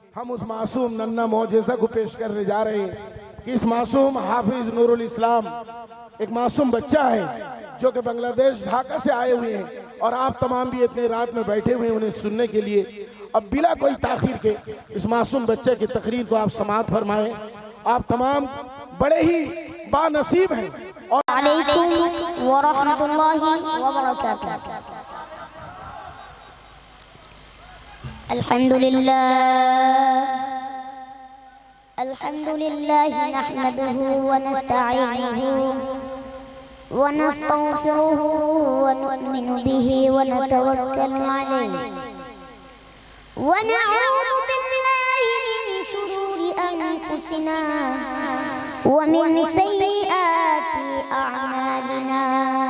हम उस मासूम नन्ना मौजज़ा को पेश करने जा रहे हैं कि इस मासूम हाफिज नूरुल इस्लाम एक मासूम बच्चा है जो कि बांग्लादेश ढाका से आए हुए हैं और आप तमाम भी इतने रात में बैठे हुए हैं उन्हें सुनने के लिए। अब बिला कोई ताखीर के इस मासूम बच्चे की तकरीर को आप समाअत फरमाएं। आप तमाम बड़े ही बानसीब हैं। और अलैकुम व रहमतुल्लाहि व बरकातुहू। अल्हम्दुलिल्लाह नहमदुहु व नस्तईनुहु व नस्तगफिरुहु व नु'मिनु बिही व नतवक्कलु अलैहि व नऊज़ु बिल्लाहि मिन शुरूरि अनफुसिना व मिन सय्यिआति अअमालिना।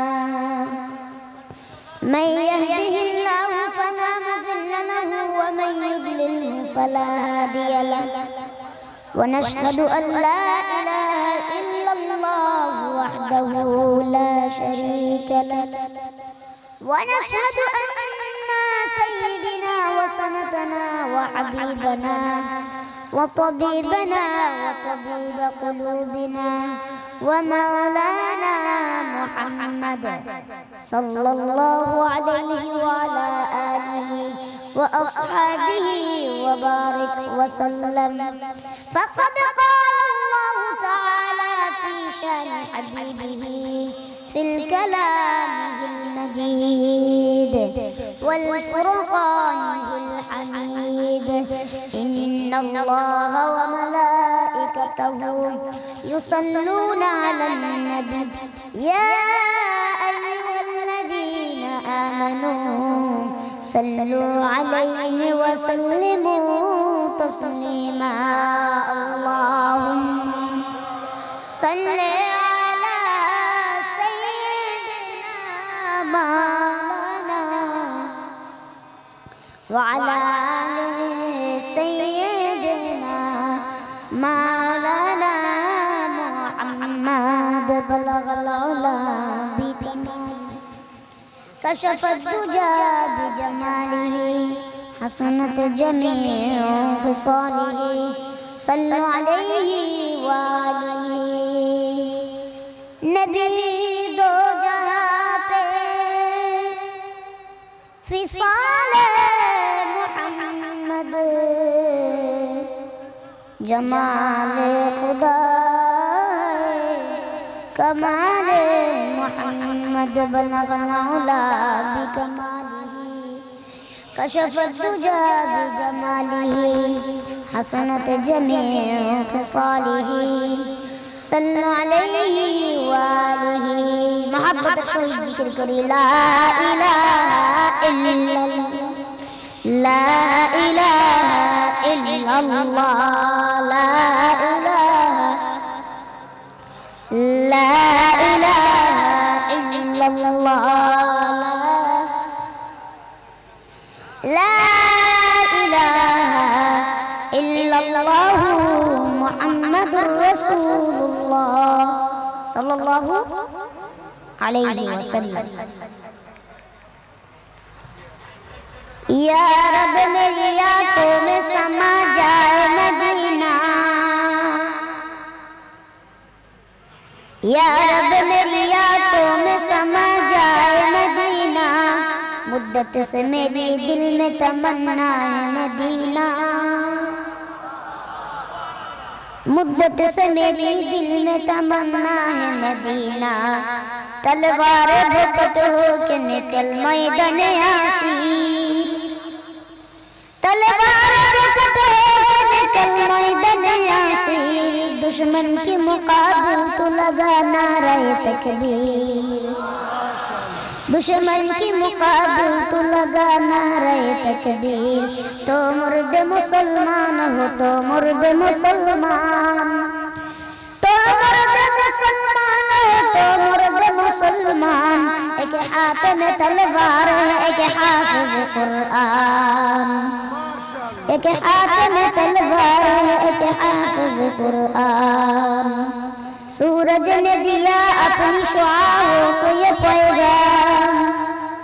मन यहदिहिल्लाहु फला मुदिल्ल लहु व मन युद्लिल्हु फला हादिय लहु व नशहदु अन ला इलाहा इल्लल्लाहु वहदहु ला शरीका लहु व नशहदु अन्ना सय्यिदना व सनदना व हबीबना व तबीबना व तबीब क़ुलूबिना व मौलाना मुहम्मद सल्लल्लाहु अलैहि व अला आलिहि व अस्हाबिहि व बारिक व सल्लम। फ़क़द क़ाल अल्लाहु तआला फ़ी शानि हबीबिही फ़िल कलामिहिल मजीद वल फ़ुरक़ानिहिल हमीद। इन्नल्लाहा व मलाइकतहु युसल्लूना अलन नबी या अय्युहल्लज़ीना आमनू सल्लु अलैहि व सल्लिमू तस्लीमा। अल्लाहुम्मा सल्लि अला सय्यिदिना मौलाना व अला आलि सय्यिदिना मौलाना मुहम्मद। बलगल उला बिकमालिही कशफत दुजा बिजमालिही हसनत जमीउ ख़िसालिही सल्लु अलैहि व आलिही। नबी दो जहां पे फ़िसाले मुहम्मद जमाले खुदा कमाले मुहम्मद। बलगल उला बिकमालिही कशफत दुजा बिजमालिही हसनत जमीउ ख़िसालिही सल्लु अलैहि व आलिही। मोहब्बत शोहद जिक्र करी ला इलाहा इल्लल्लाह ला इलाहा इल्लल्लाह ला इलाहा इल्लल्लाह ला इलाहा इल्लल्लाह मुहम्मदुर रसूलुल्लाह सल्लल्लाहु अलैहि वसल्लम। या रब मेरी आंखों में समा जाए मदीना, या रब मेरी आंखों में समा जाए मदीना। मुद्दत से मेरे दिल में तमन्ना है मदीना, मुद्दत से मेरे दिल में तमन्ना है मदीना। तलवार भुपट हो के निकल मैदान आसी, तलवार भुपट हो के निकल मैदान आसी। दुश्मन के मुकाबिल तो लगा नारे तकबीर, दुश्मन की मुकाबिल तो लगा नारे तकबीर। तो मुर्द मुसलमान हो, तो मुर्द मुसलमान, तो मुर्द मुसलमान हो, तो मुर्द मुसलमान। एक हाथ में तलवार है, एक हाफिज कुरान, एक हाथ में तलवार है, एक हाफिज कुरान। सूरज ने दिया अपनी शुआओं को ये पैगाम,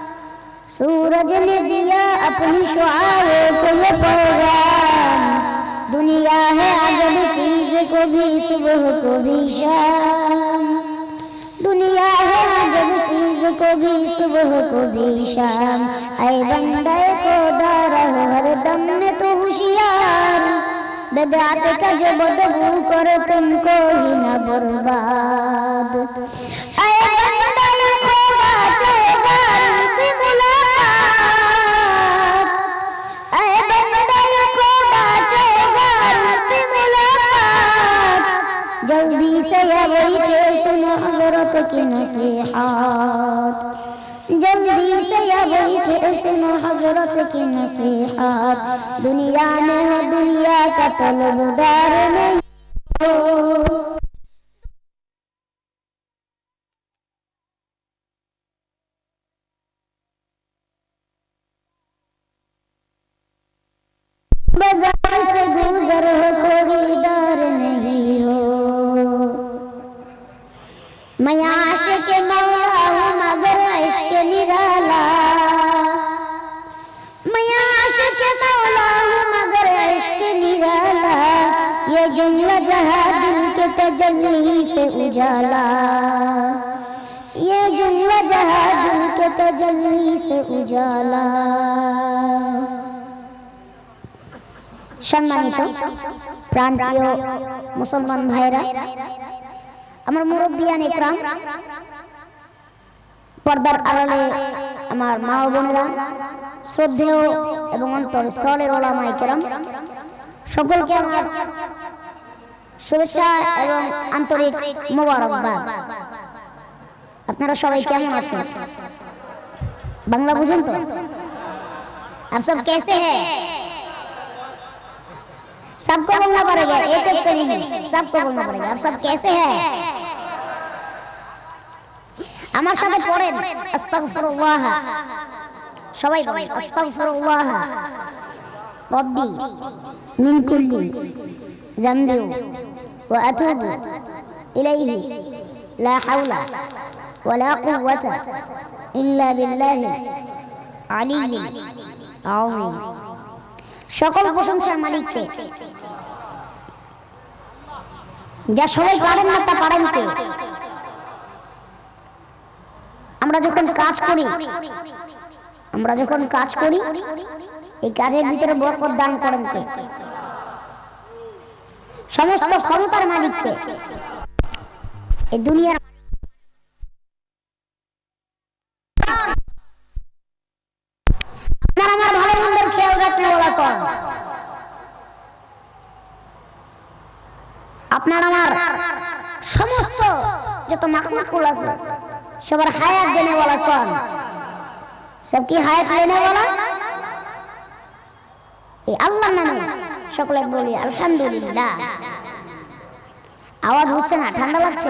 सूरज ने दिया अपनी शुआओं को ये पैगाम। को भी शाम, दुनिया है जब चीज को भी सुबह को भी शाम। ऐ बंदे खुदा रहो हर दम में तो होशियार, बिदअत का जो बदबू करे तुमको ही न बर्बाद। ऐ बंदे खुदा चौगार की मुलाकात, ऐ बंदे खुदा चौगार की मुलाकात, जल्दी से बैठे सुनो हज़रत की नसीहत, जल्दी से बैठे सुनो हज़रत की नसीहत। दुनिया में हो दुनिया का तलबगार नहीं हो, बाजार से गुजर हो खरीदार नहीं हो। मैं आशिक मौला हूँ मगर इश्क निराला, मैं आशिक मौला हूँ मगर इश्क निराला। ये जुमला जहाँ दिल के तजल्ली से उजाला, ये जुमला जहाँ दिल के तजल्ली से उजाला। সম্মানিত প্রাণপ্রিয় মুসলমান ভাইরা, আমার মুরব্বিয়ান ইকরাম, পর্দার আড়ালে আমার মা ও বোনেরা, শ্রদ্ধেয় এবং অন্তরস্থলের ওলামায়ে কেরাম, সকলকে আমার শুভেচ্ছা এবং আন্তরিক মোবারকবাদ। আপনারা সবাই কেমন আছেন? বাংলা বুঝেন তো? आप सब कैसे हैं? सबको बोलना पड़ेगा, एक एक करी नहीं, सबको बोलना पड़ेगा। आप सब कैसे हैं? আমার সাথে পড়েন আস্তাগফিরুল্লাহ, সবাই বলেন আস্তাগফিরুল্লাহ রব্বি মিন কুল্লি যামবি ওয়া আতুবু ইলাইহি লা হাওলা ওয়ালা কুওয়াতা ইল্লা বিল্লাহি আলিয়্যিল আযীম। সকল প্রশংসার মালিককে, যা সবাই পারেন না তা পারেন কে। আমরা যখন কাজ করি এই কাজের ভিতরে বরকত দান করেন কে? সমস্ত ক্ষমতার মালিককে। এই দুনিয়ার আপনার আমার ভালো মন্দের খেয়াল রাখলে ওরা করেন। আপনার আমার সমস্ত যত মাখলুকুল আছে সবার হায়াত দেনে वाला कौन? सबकी হায়াত लेने वाला এই আল্লাহর নামে সকলে বলি আলহামদুলিল্লাহ। আওয়াজ হচ্ছে না? ঠান্ডা লাগছে?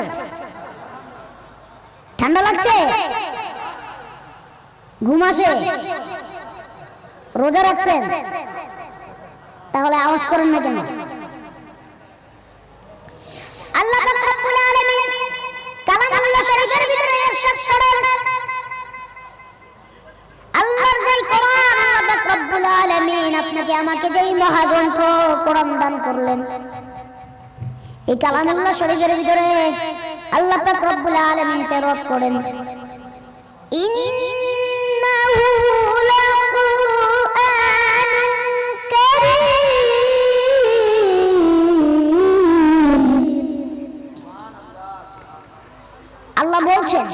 ঠান্ডা লাগছে? ঘুম আসে? রোজা রাখছেন? তাহলে আওয়াজ করেন না কেন? আল্লাহ রাব্বুল আলামিন কালামুল্লাহ শরীফের ভিতরে ইরশাদ করেন, আল্লাহর যেই কোরআন, আল্লাহ রাব্বুল আলামিন আপনাকে আমাকে যেই মহাগ্রন্থ কোরআন দান করলেন, এই কালামুল্লাহ শরীফের ভিতরে আল্লাহ পাক রব্বুল আলামিন তেলাওয়াত করেন, ইন্নাহু আল্লাহ বলছেন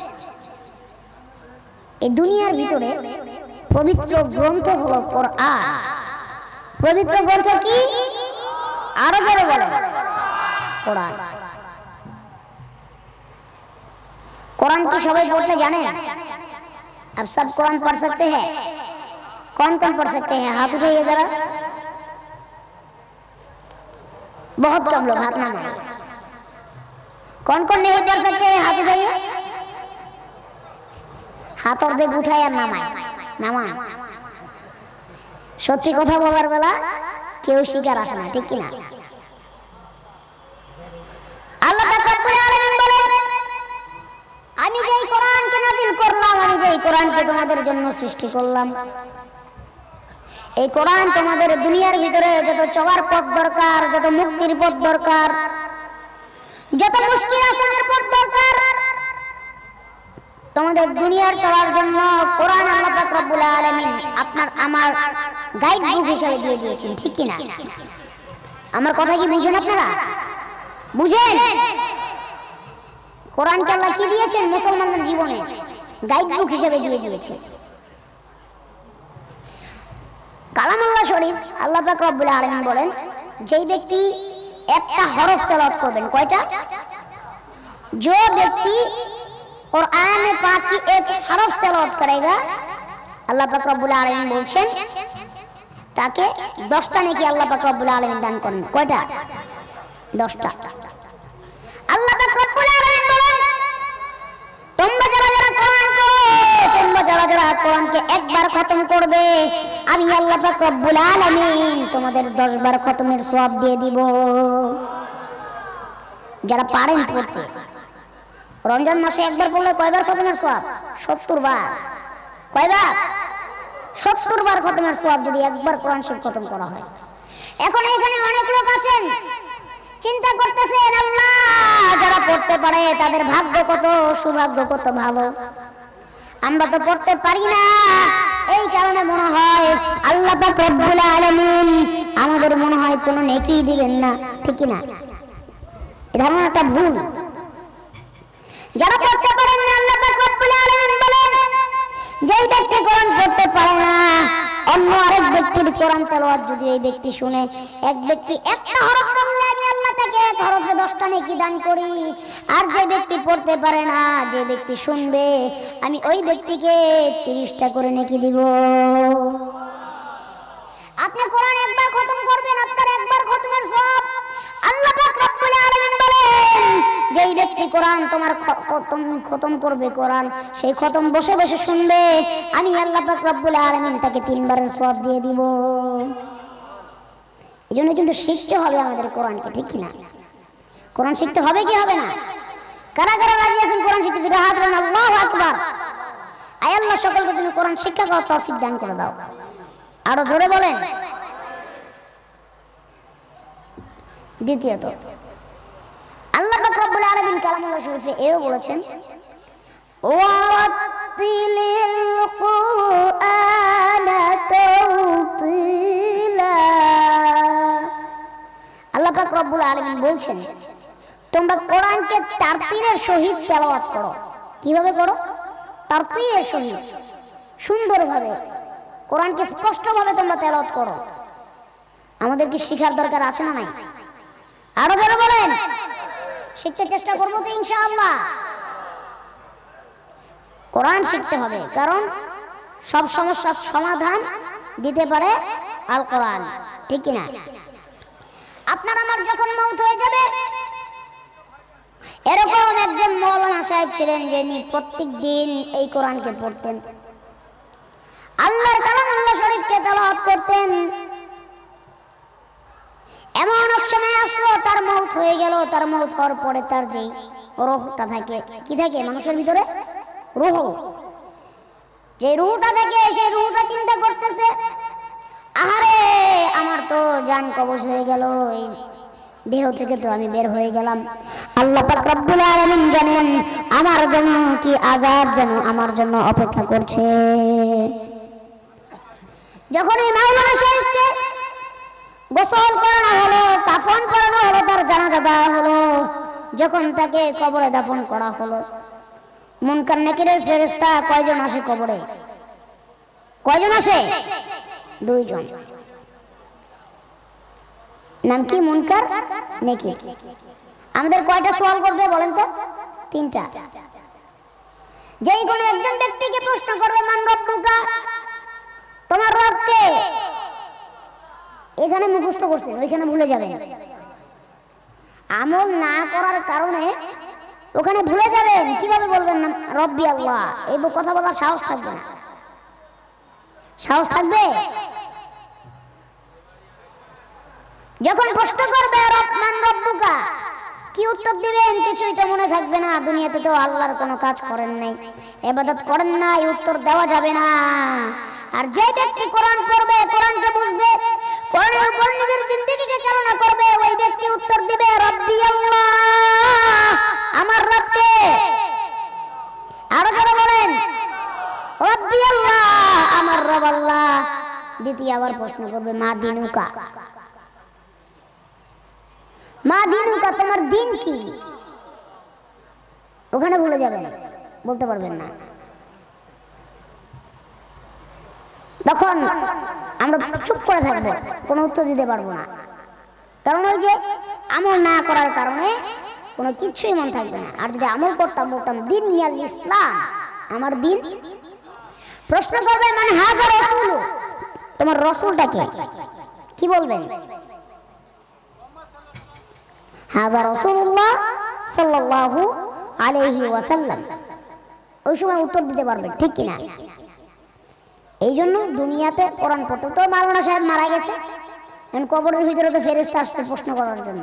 এই দুনিয়ার ভিতরে পবিত্র গ্রন্থ হলো কোরআন। পবিত্র গ্রন্থ কি? আরো জোরে বলেন, কোরআন। कुरान की सभी पढ़ते जाने? अब सब कुरान पढ़ सकते हैं? कौन कौन पढ़ सकते हैं? हाथ उठाइए जरा। बहुत कम लोग हाथ ना मारे। कौन कौन नहीं पढ़ सकते हैं? हाथ उठाइए। हाथ और देख उठाए আর নামায় নামান। সত্যি কথা বলার বেলা কেউ শিকার আসে না, ঠিক কি না? আল্লাহ পাক রব্বুল আলামিন বলেন, আমি যেই কোরআনকে নাযিল করলাম, আমি যেই কোরআনকে তোমাদের জন্য সৃষ্টি করলাম, এই কোরআন তোমাদের দুনিয়ার ভিতরে যত চলার পথ দরকার, যত মুক্তির পথ দরকার, যত মুশকিল আসানের পর দরকার তোমাদের দুনিয়ার চলার জন্য কোরআন আল্লাহ পাক রব্বুল আলামিন আপনার আমার গাইড বুক হিসেবে দিয়ে দিয়েছেন, ঠিক কি না? আমার কথা কি বুঝেন আপনারা? বুঝেন? কোরআনকে আল্লাহ কি দিয়েছেন? মুসলমানদের জীবনে গাইড বুক হিসেবে দিয়ে দিয়েছেন। কালামুল্লাহ শরীফ আল্লাহ পাক রব্বুল আলামিন বলেন, যেই ব্যক্তি একটা হরফ তেলাওয়াত করবেন, কয়টা? जो व्यक्ति कुरान पाक की एक हरफ तेलावत करेगा, अल्लाह पाक रब्बुल आलमीन बोलছেন তাকে 10টা নেকি আল্লাহ পাক রব্বুল আলামিন দান করেন। কয়টা? 10টা। আল্লাহ পাক রব্বুল আলামিন বলেন, তোমরা যারা যারা কোরআন পড়ো, তোমরা যারা যারা কোরআনকে একবার খতম করবে, আমি আল্লাহ পাক রব্বুল আলামিন তোমাদের 10 বার খতমের সওয়াব দিয়ে দিব। যারা পারেন পড়তে, রমজান মাসে একবার পড়লে কয়বার খতমের সওয়াব? 70 বার। কয়বার? 70 বার খতমের সওয়াব যদি একবার কোরআন শরীফ খতম করা হয়। এখন এখানে অনেক লোক আছেন চিন্তা করতেছেন, আল্লাহ যারা পড়তে পারে তাদের ভাগ্য কত, সৌভাগ্য কত ভালো, আমরা তো পড়তে পারি না, এই কারণে মনে হয় আল্লাহ পাক রব্বুল আলামিন আমাদের মনে হয় কোনো নেকি দিবেন না, ঠিক না? এই ধারণাটা ভুল। যারা পড়তে পারেন না, আল্লাহ পাক রব্বুল আলামিন বলেন, যেই ব্যক্তি কোরআন পড়তে পারে না, অন্য আরেক ব্যক্তির কোরআন তেলাওয়াত যদি এই ব্যক্তি শুনে, এক ব্যক্তি একটা হরফ পড়লে আমি আল্লাহ তাকে এক হরফে 10টা নেকি দান করি। আর যে ব্যক্তি পড়তে পারে না, যে ব্যক্তি শুনবে, আমি ওই ব্যক্তিকে 30টা করে নেকি দিব। আপনি কোরআন একবার খতম করবেন, আপনার একবার খতমের সওয়াব। আল্লাহ পাক রব্বুল আলামিন বলেন, যেই ব্যক্তি কোরআন তোমার খতম করবে, কোরআন সেই খতম বসে বসে শুনবে, আমি আল্লাহ পাক রব্বুল আলামিন তাকে 3 বারের সওয়াব দিয়ে দিব। এইজন্য কিন্তু শিখতে হবে আমাদের কোরআনকে, ঠিক কি না? কোরআন শিখতে হবে কি হবে না? কারা কারা রাজি আছেন কোরআন শিখতে? যারা হাত তোলেন, আল্লাহু আকবার। আয় আল্লাহ সকলকে তুমি কোরআন শিক্ষা করার তৌফিক দান করে দাও। আরো জোরে বলেন। দ্বিতীয়ত, আল্লাহ পাক রব্বুল আলামিন কালামুল্লাহ শরীফে এও বলেছেন, ওয়ারাতিলিল কুরআনা তারতিলা। আল্লাহ পাক রব্বুল আলামিন বলছেন, তোমরা কোরআনকে তারতিলের সহিত তেলাওয়াত করো। কিভাবে করো? তারতিলের সহিত, সুন্দরভাবে কোরআনকে স্পষ্টভাবে তোমরা তেলাওয়াত করো। আমাদের কি শিখার দরকার আছে না নাই? আরো যারা বলেন, শিখতে চেষ্টা করবো তো ইনশাআল্লাহ। কোরআন শিখতে হবে, কারণ সব সমস্যার সমাধান দিতে পারে আল কোরআন, ঠিক কিনা? আপনার আমার যখন মওত হয়ে যাবে, এরকম একজন মাওলানা সাহেব ছিলেন যিনি প্রত্যেক দিন এই কোরআনকে পড়তেন, আল্লাহর কালামুল্লাহ শরীফকে তেলাওয়াত করতেন। এমন এক সময় আসলো, তার মওত হয়ে গেল। তার মওত হওয়ার পরে তার যে রূহটা থাকে, কি থাকে মানুষের ভিতরে? রূহ। যে রূহটা থাকে, সেই রূহটা চিন্তা করতেছে, আহারে আমার তো জান কবজ হয়ে গেল, এই দেহ থেকে তো আমি বের হয়ে গেলাম। আল্লাহ পাক রব্বুল আলামিন জানেন আমার জন্য কি আযাব যেন আমার জন্য অপেক্ষা করছে। যখন এই মাওলানা সাহেবকে গোসল করানো হলো, কাফন পরানো হলো, তার জানাজা দেওয়া হলো, যখন তাকে কবরে দাফন করা হলো, মুনকার নাকিরের ফেরেশতা কয়জন আসে কবরে? কয়জন আসে? 2 জন। নাম কি? মুনকার নাকির। আমাদের কয়টা সওয়াল করবে বলেন তো? 3টা। যেই কোনো একজন ব্যক্তিকে প্রশ্ন করবে, মান রব্বুকা, তোমার রব কে? এখানে মুখস্থ করছেন, ওইখানে ভুলে যাবেন। আমল না করার কারণে ওখানে ভুলে যাবেন। কিভাবে বলবেন না রব্বি আল্লাহ? এই কথা বলার সাহস থাকবে না। সাহস থাকবে? যখন প্রশ্ন করবে মান রব্বুকা, কি উত্তর দিবেন? কিছুই তো মনে থাকবে না। দুনিয়াতে তো আল্লাহর কোনো কাজ করেন নাই, ইবাদত করেন না, এই উত্তর দেওয়া যাবে না। আর যে ব্যক্তি কোরআন পড়বে, কোরআনকে বুঝবে, কোরআনের উপর নিজের জিন্দেগিকে চালনা করবে, ওই ব্যক্তি উত্তর দিবে রব্বি আল্লাহ। প্রশ্ন করবে মা দিনুকা, মা দিনুকা, তোমার দিন কি? ওখানে ভুলে যাবেন, বলতে পারবেন না। তখন আমরা চুপ করে থাকবো, কোনো উত্তর দিতে পারবো না। কারণ ওই যে আমল না করার কারণে কোনো কিছুই মন থাকবে না। আর যদি আমল করতাম, বলতাম দিন ইয়াল ইসলাম, আমার দিন। প্রশ্ন করবে মানে হাজা রাসূল, তোমার রাসূলটা কে? কি বলবেন? হাজা রাসূলুল্লাহ সাল্লাল্লাহু আলাইহি ওয়াসাল্লাম। ওই সময় উত্তর দিতে পারবেন, ঠিক কিনা? এই জন্য দুনিয়াতে কোরআন পড়তে, তো মাওলানা সাহেব মারা গেছে, এখন কবরের ভিতরে তো ফেরেশতা আসছে প্রশ্ন করার জন্য।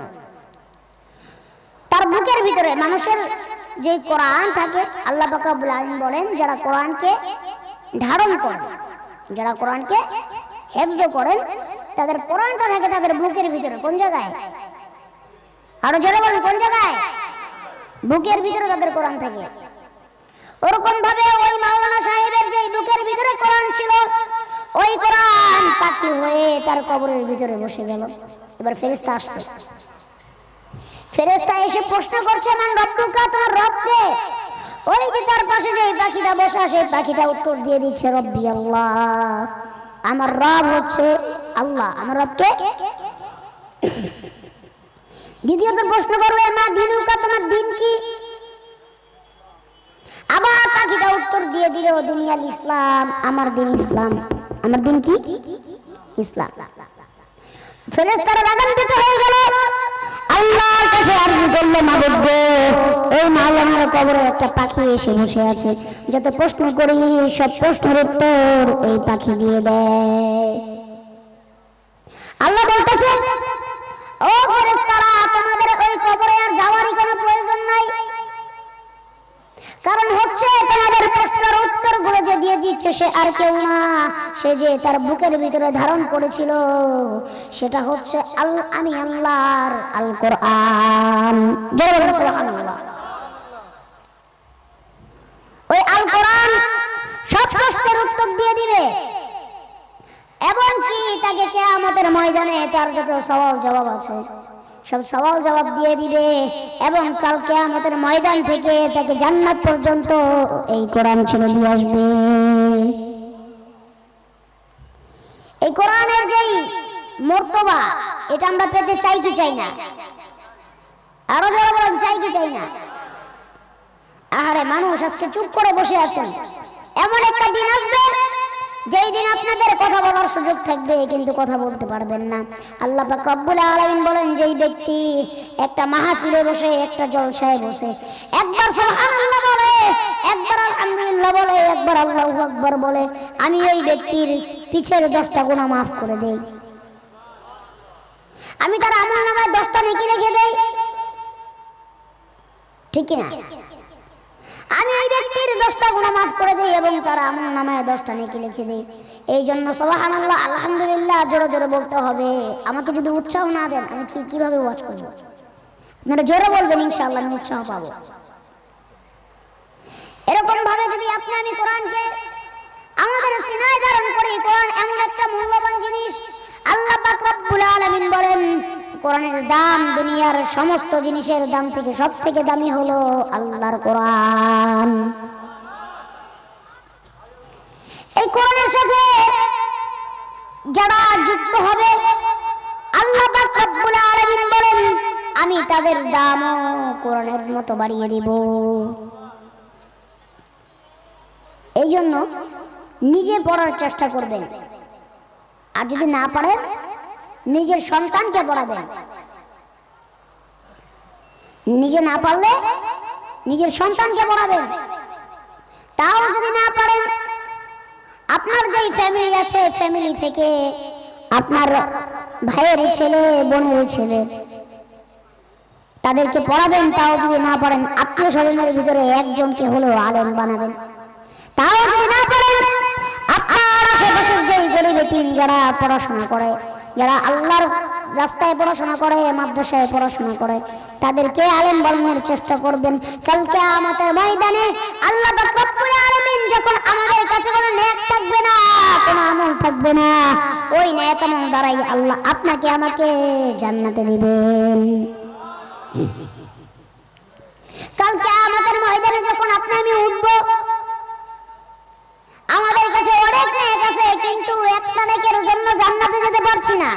তার বুকের ভিতরে মানুষের যে কোরআন থাকে, আল্লাহ পাক রব্বুল আলামিন বলেন যারা কোরআনকে ধারণ করেন, যারা কোরআনকে হেফজ করেন, তাদের কোরআনটা থাকে তাদের বুকের ভিতরে। কোন জায়গায়? আরো জোরে বলেন, কোন জায়গায়? বুকের ভিতরে তাদের কোরআন থাকে। ওরকম ভাবে ওই মাওলানা সাহেবের যে বুকের ভিতরে কোরআন ছিল, ওই কোরআন পাখি হয়ে তার কবরের ভিতরে বসে গেল। এবার ফেরেশতা আসছে, ফেরেশতা এসে প্রশ্ন করছে মান রব্বুকা, তোমার রব কে? ওই যে তার পাশে যে পাখিটা বসা, সেই পাখিটা উত্তর দিয়ে দিচ্ছে রব্বি আল্লাহ, আমার রব হচ্ছে আল্লাহ। আমার রব কে? দ্বিতীয়ত প্রশ্ন করবে মা দিনুকা, তোমার দিন কি? আবার পাখিটা উত্তর দিয়ে দিল দুনিয়াল ইসলাম, আমার দিন ইসলাম। আমার দিন কি? ইসলাম। ফেরেশতারা রাগান্বিত হয়ে গেল, আল্লাহর কাছে আরজি করলো মাবুদ গো, এই মাওলানার কবরে একটা পাখি এসে বসে আছে, যত প্রশ্ন করি সব প্রশ্নের উত্তর এই পাখি দিয়ে দেয়। আল্লাহ বলতেছে ও ফেরেশতারা, তোমাদের ওই কবরে আর যাওয়ারই কোনো প্রয়োজন নাই। কারণ হচ্ছে তোমাদের প্রশ্নের উত্তরগুলো যে দিয়ে দিচ্ছে সে আর কেউ না, সে যে তার বুকের ভিতরে ধারণ করেছিল সেটা হচ্ছে আমি আল্লাহর আল কোরআন। সুবহানাল্লাহ। ওই আল কোরআন সব প্রশ্নের উত্তর দিয়ে দিবে, এবং কি তাকে কিয়ামতের ময়দানে তার যত সওয়াল জবাব আছে সব সওয়াল জবাব দিয়ে দিবে, এবং কাল কিয়ামতের ময়দান থেকে তাকে জান্নাত পর্যন্ত এই কোরআন ছেড়ে দিয়ে আসবে। এই কোরআনের যেই মর্তবা, এটা আমরা পেতে চাই কি চাই না? আরো যারা বলেন চাই কি চাই না? আহারে মানুষ আজকে চুপ করে বসে আছেন। এমন একটা দিন আসবে যেই দিন আপনাদের কথা বলার সুযোগ থাকবে কিন্তু কথা বলতে পারবেন না। আল্লাহ পাক রব্বুল আলামিন বলেন যেই ব্যক্তি একটা মাহফিলে বসে, একটা জলসায় বসে একবার সুবহানাল্লাহ বলে, একবার আলহামদুলিল্লাহ বলে, একবার আল্লাহু আকবার বলে, আমি ওই ব্যক্তির পিছের 10টা গুনাহ মাফ করে দেই। আমি তার আমলনামায় 10টা নেকি লিখে দেই, ঠিক কি না? আমি এই ব্যক্তির 10টা গুনাহ মাফ করে দেই এবং তার আমলনামায় 10টা নেকি লিখে দেই। এই জন্য সুবহানাল্লাহ আলহামদুলিল্লাহ জোরে জোরে বলতে হবে। আমাকে যদি উৎসাহ না দেন আমি কিভাবে ওয়াজ করব? আপনারা জোরে বলবেন, ইনশাআল্লাহ আমি উৎসাহ পাবো। এরকম ভাবে যদি আমি কোরআনকে আমাদের সিনায় ধারণ করি, কোরআন এমন একটা মূল্যবান জিনিস। আল্লাহ পাক রব্বুল আলামিন বলেন কোরআনের দাম দুনিয়ার সমস্ত জিনিসের দাম থেকে সবথেকে দামি হলো আল্লাহর কোরআন। এই কোরআনের সাথে যারা যুক্ত হবে আল্লাহ পাক রব্বুল আলামিন বলেন আমি তাদের দামও কোরআনের মতো বাড়িয়ে দিব। এই জন্য নিজে পড়ার চেষ্টা করবেন, আর যদি না পারেন নিজের সন্তানকে পড়াবেন। নিজে না পারলে নিজের সন্তানকে পড়াবেন। তাও যদি না পারেন আপনার যেই ফ্যামিলি আছে ফ্যামিলি থেকে আপনার ভাইয়ের ছেলে বোনের ছেলে তাদেরকে পড়াবেন। তাও যদি না পারেন আত্মীয় স্বজনের ভিতরে একজনকে হলেও আলেম বানাবেন। তাও যদি না পারেন আপনার আশেপাশের যেই গরিব এতিম যারা পড়াশোনা করে, যারা আল্লাহর রাস্তায় পড়াশোনা করে, মাদ্রাসায় পড়াশোনা করে, তাদেরকে আলেম বানানোর চেষ্টা করবেন। কাল কিয়ামতের ময়দানে আল্লাহ পাক রব্বুল আলামিন যখন আমাদের কাছে কোনো নেক থাকবে না, কোনো আমল থাকবে না, ওই নেক আমল দ্বারাই আল্লাহ আপনাকে আমাকে জান্নাতে দিবেন। কালকে আমাদের ময়দানে যখন আপনি আমি উঠব, আমাদের কাছে অনেক নেক আছে, কিন্তু একটা নেকের জন্য জান্নাতে যেতে পারছি না।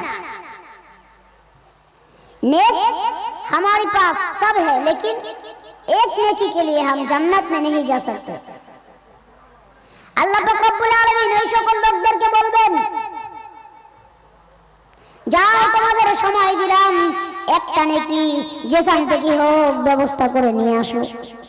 नेक हमारे पास सब है, लेकिन एक नेकी के लिए हम जन्नत में नहीं जा सकते। अल्लाह पाक रब्बुल आलमीन ওই সকল লোকদেরকে বলবেন, যাও তোমাদের সময় দিলাম, একটা নেকি যেখান থেকে হোক ব্যবস্থা করে নিয়ে আসো।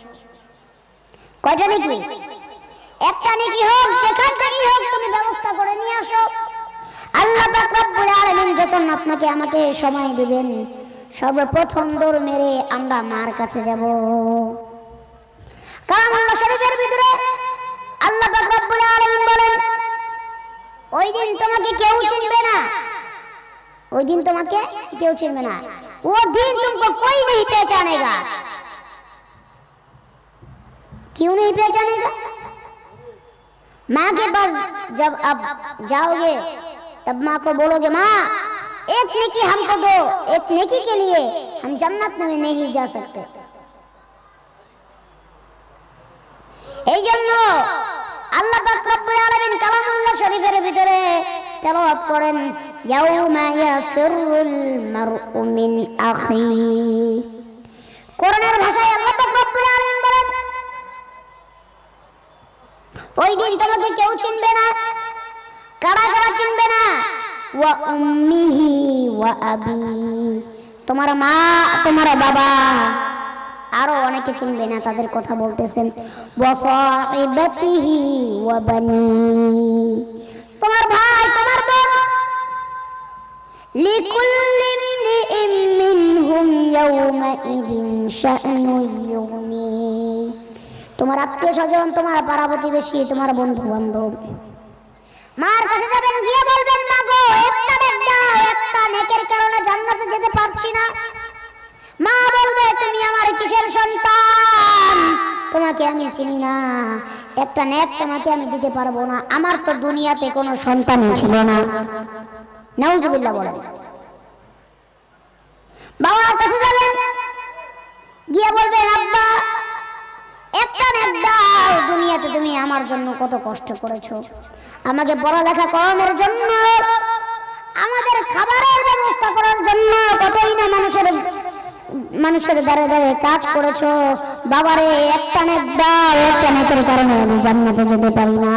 কয়টা নেকি? একটা নেকি হোক, যেখান থেকে হোক তুমি ব্যবস্থা করে নিয়ে আসো। আল্লাহ পাক রব্বুল আলামিন যখন আপনাকে আমাকে সময় দিবেন, সর্বপ্রথম দৌড় মেরে আমরা মার কাছে যাব। কালামুল্লাহ শরীফের ভিতরে আল্লাহ পাক রব্বুল আলামিন বলেন, ওই দিন তোমাকে কেউ চিনবে না, ওই दिन তোমাকে কেউ চিনবে না, वो दिन तुमको कोई नहीं पहचानेगा। क्यों नहीं पहचानेगा? माँ के पास जब आप जाओगे तब माँ को बोलोगे, माँ एक नेकी हमको दो, एक नेकी के लिए हम जन्नत में नहीं जा सकते। এই জন্য আল্লাহ পাক রব্বুল আলামিন কালামুল্লাহ শরীফের ভিতরে তেলাওয়াত করেন, ইয়াউমা ইয়াফিরুল মারউ মিন আখি। কোরআনের ভাষায় আল্লাহ পাক রব্বুল আলামিন বলেন, ওই দিন তোমাকে কেউ চিনবে না। কারা কারা চিনবে না? ওয়া উম্মিহি ওয়া আবি, তোমার মা, তোমার বাবা, আরো অনেকে চিনবে না, তাদের কথা বলতেছেন। ওয়া সাহিবাতিহি ওয়া বানি, তোমার ভাই, তোমার বোন। লিকুল্লি ইমরিইম মিনহুম ইয়াওমা ইদিন শা'নুন ইউগনি, তোমার আত্মীয় স্বজন, তোমার পাড়া প্রতিবেশী, তোমার বন্ধু বান্ধব। মার কাছে যাবেন, গিয়ে বলবেন, মা গো একটা নেক দাও, একটা নেকের কারণে জান্নাতে যেতে পারছি না। মা বলবে, তুমি আমার কিসের সন্তান, তোমাকে আমি চিনি না, একটা নেক তোমাকে আমি দিতে পারবো না, আমার তো দুনিয়াতে কোনো সন্তানই ছিল না। নাউজুবিল্লাহ বলেন। বাবার কাছে যাবেন, গিয়ে বলবেন, আব্বা একটা নেক দাও, দুনিয়াতে তুমি আমার জন্য কত কষ্ট করেছো, আমাকে পড়ালেখা করানোর জন্য, আমাদের খাবারের ব্যবস্থা করার জন্য কতই না মানুষের দ্বারে দ্বারে কাজ করেছো, বাবারে একটা নেক দাও, একটা নেকের কারণে আমি জান্নাতে যেতে পারি না।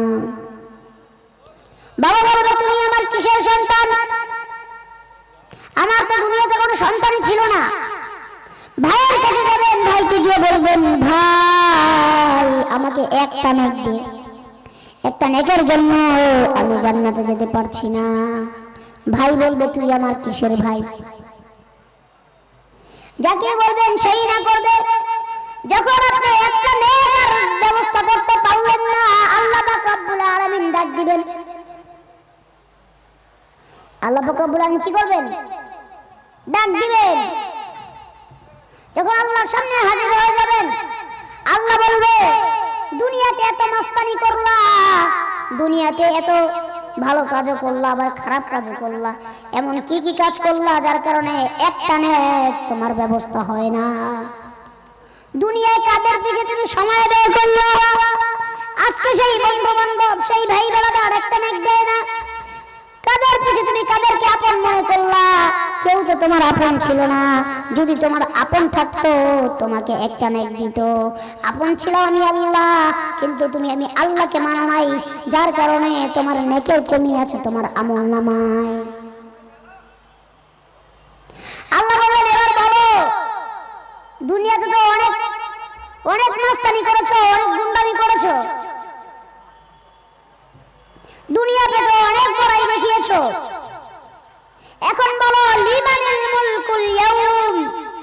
বাবা বলবে, তুমি আমার কিসের সন্তান, আমার তো দুনিয়াতে কোনো সন্তানই ছিল না। ভাইয়ের কাছে যাবেন, ভাইকে গিয়ে বলবেন, ভাই আমাকে একটা নেক দে, একটা নেকের জন্য আমি জান্নাতে যেতে পারছি না। ভাই বলবে, তুই আমার কিসের ভাই। যাকে বলবেন সেই না করবে। যখন আপনি একটা নেকের ব্যবস্থা করতে পারলেন না, আল্লাহ পাক রব্বুল আলামিন ডাক দিবেন। আল্লাহ পাক রব্বুল আলামিন কি করবেন? ডাক দিবেন। যখন আল্লাহর সামনে হাজির হয়ে যাবেন, আল্লাহ বলবে, দুনিয়াতে এত মাস্তানি করলা, দুনিয়াতে এত ভালো কাজও করলা, আবার খারাপ কাজও করলা, এমন কি কি কাজ করলা যার কারণে একটা নেক তোমার ব্যবস্থা হয় না। দুনিয়ায় কাদের পিছে তুমি সময় ব্যয় করলা, আজকে সেই বন্ধু বান্ধব, সেই ভাই বেড়াদার একটা নেক দেয় না। কাদের পিছে তুমি কাদেরকে আপন মনে করলা, কেউ তো তোমার আপন ছিল না। যদি তোমার আপন থাকতো তোমাকে একটা নেক দিত। আপন ছিল আমি আল্লাহ, কিন্তু তুমি আমি আল্লাহকে মানো নাই, যার কারণে তোমার নেকের কমি আছে তোমার আমলনামায়। আল্লাহ বলেন, এবার বলো, দুনিয়াতে তো অনেক অনেক মাস্তানি করেছো, অনেক গুন্ডামি করেছো, দুনিয়াতে তো অনেক বড়াই দেখিয়েছো। এখন বলো, লিমানিল মুলকুল ইয়াউম,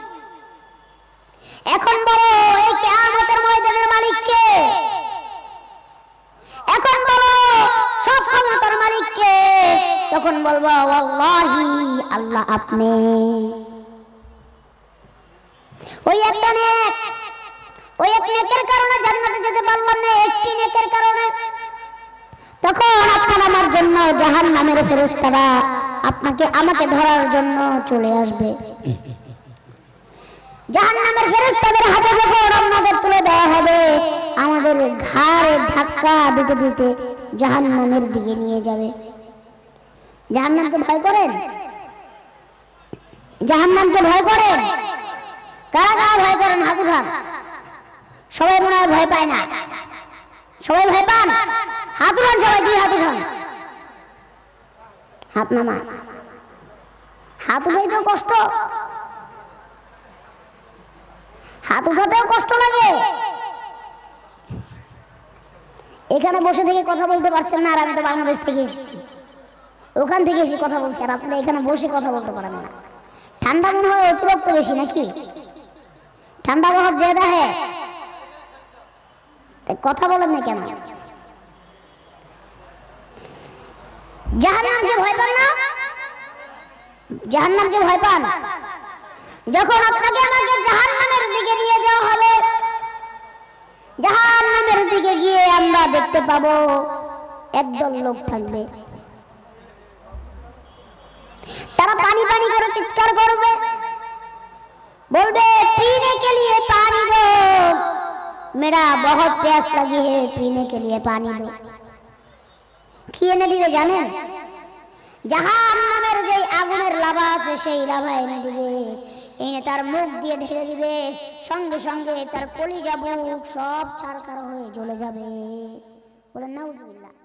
এখন বলো এই কিয়ামতের ময়দানের মালিক কে? এখন বলো সব ক্ষমতার মালিক কে? তখন বলবো, ওয়াল্লাহি আল্লাহ আপনি। ওই একটা নেক, ওই এক নেকের কারণে জান্নাতে যেতে পারলাম না, একটি নেকের কারণে, তখন আপনার আমার জন্য জাহান্নামের ফেরেশতারা আপনাকে আমাকে ধরার জন্য চলে আসবে। জাহান্নামের ফেরেশতাদের হাতে যখন আমাদের তুলে দেওয়া হবে, আমাদের ঘাড়ে ধাক্কা দিতে দিতে জাহান্নামের দিকে নিয়ে যাবে। জাহান্নামকে ভয় করেন? জাহান্নামকে ভয় করেন? কারা কারা ভয় করেন হাত উঠান। সবাই মনে হয় ভয় পায় না, সবাই ভয় পান? হাত উঠান, সবাই দুই হাত উঠান। হাত নামা। হাত উঠাইতেও কষ্ট, হাত উঠাতেও কষ্ট লাগে। এখানে বসে থেকে কথা বলতে পারছেন না, আর আমি তো বাংলাদেশ থেকে এসেছি, ওখান থেকে এসে কথা বলছি, আর আপনারা এখানে বসে কথা বলতে পারেন না। ঠান্ডা মনে হয় অতিরিক্ত বেশি নাকি? ঠান্ডা বহুত জ্যাদা है, কথা বলেন না কেন? জাহান্নামকে ভয় পান না? জাহান্নামকে ভয় পান? যখন আপনাকে আমাকে জাহান্নামের দিকে নিয়ে যাওয়া হবে, জাহান্নামের দিকে গিয়ে আমরা দেখতে পাবো একদল লোক থাকবে, তারা পানি পানি করে চিৎকার করবে, বলবে पीने के लिए पानी दो, मेरा बहुत प्यास लगी है, पीने के लिए पानी दो। কি এনে দিবে জানেন? জাহান্নামের যে আগুনের লাভা আছে সেই লাভা এনে দিবে, এনে তার মুখ দিয়ে ঢেলে দিবে, সঙ্গে সঙ্গে তার কলিজা বুক সব ছারখার হয়ে জ্বলে যাবে। বলেন নাউজুবিল্লাহ।